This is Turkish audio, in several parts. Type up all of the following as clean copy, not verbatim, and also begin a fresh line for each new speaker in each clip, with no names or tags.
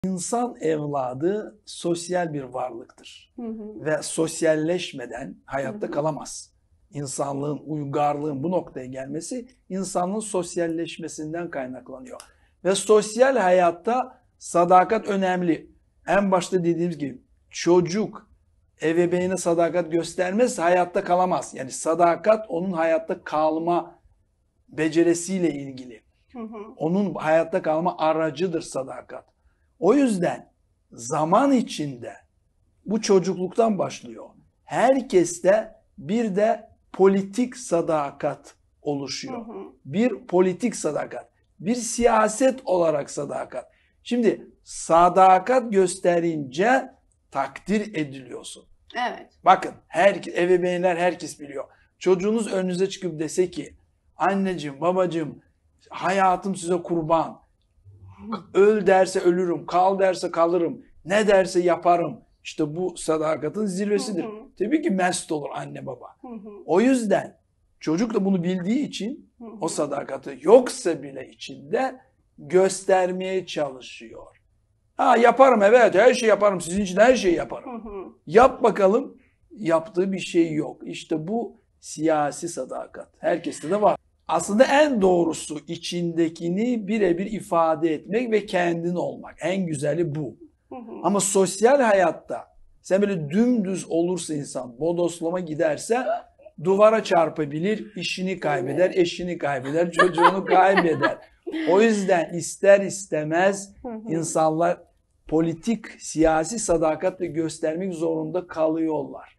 İnsan evladı sosyal bir varlıktır. Ve sosyalleşmeden hayatta kalamaz. İnsanlığın, uygarlığın bu noktaya gelmesi insanlığın sosyalleşmesinden kaynaklanıyor. Ve sosyal hayatta sadakat önemli. En başta dediğimiz gibi çocuk ebeveynine sadakat göstermezse hayatta kalamaz. Yani sadakat onun hayatta kalma becerisiyle ilgili. Onun hayatta kalma aracıdır sadakat. O yüzden zaman içinde bu çocukluktan başlıyor. Herkeste bir de politik sadakat oluşuyor. Bir politik sadakat, bir siyaset olarak sadakat. Şimdi sadakat gösterince takdir ediliyorsun.
Evet.
Bakın ebeveynler herkes biliyor. Çocuğunuz önünüze çıkıp dese ki anneciğim, babacığım hayatım size kurban. Öl derse ölürüm, kal derse kalırım, ne derse yaparım. İşte bu sadakatin zirvesidir. Tabii ki mest olur anne baba. O yüzden çocuk da bunu bildiği için o sadakati yoksa bile içinde göstermeye çalışıyor. Ha yaparım, evet, her şeyi yaparım, sizin için her şeyi yaparım. Yap bakalım, yaptığı bir şey yok. İşte bu siyasi sadakat. Herkeste de var. Aslında en doğrusu içindekini birebir ifade etmek ve kendin olmak. En güzeli bu. Ama sosyal hayatta sen böyle dümdüz olursa insan, bodoslama giderse duvara çarpabilir, işini kaybeder, eşini kaybeder, çocuğunu kaybeder. O yüzden ister istemez insanlar politik, siyasi sadakatle göstermek zorunda kalıyorlar.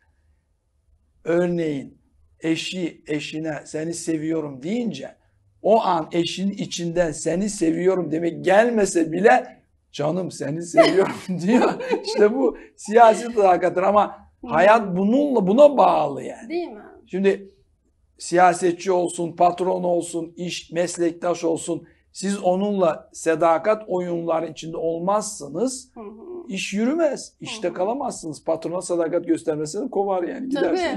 Örneğin eşine seni seviyorum deyince o an eşinin içinden seni seviyorum demek gelmese bile canım seni seviyorum diyor. İşte bu siyasi sadakattır ama hayat buna bağlı yani.
Değil mi?
Şimdi siyasetçi olsun, patron olsun, meslektaş olsun, siz onunla sadakat oyunları içinde olmazsınız, iş yürümez. İşte kalamazsınız. Patrona sadakat göstermesini kovar yani. Gidersiniz.